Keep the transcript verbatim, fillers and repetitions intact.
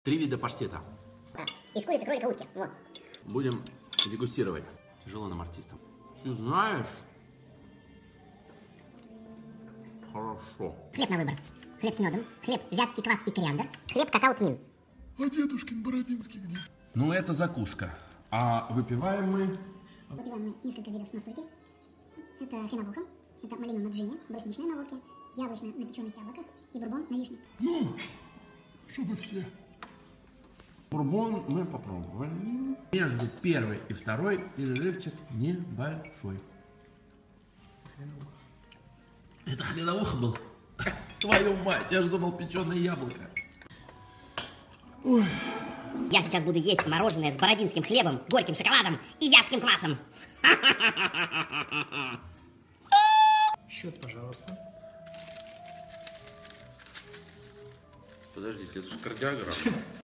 Три вида паштета. Да. Из курицы, кролика, утки. Вот. Будем дегустировать. Тяжело нам артистам. Ты знаешь? Хорошо. Хлеб на выбор. Хлеб с медом, хлеб вятский квас и кориандр, хлеб какао-тмин. А дедушкин Бородинский где? Ну, это закуска. А выпиваем мы... Выпиваем мы несколько видов настойки. Это хреновуха, это малина на джине, брусничная на водке, яблочная на печеных яблоках и бурбон на вишне. Ну, чтобы все. Бурбон мы попробовали. Между первой и второй перерывчик небольшой. Это хреновуха был? Твою мать, я же думал печеное яблоко. Ой. Я сейчас буду есть мороженое с бородинским хлебом, горьким шоколадом и вятским квасом. Счет, пожалуйста. Подождите, это же кардиограмма.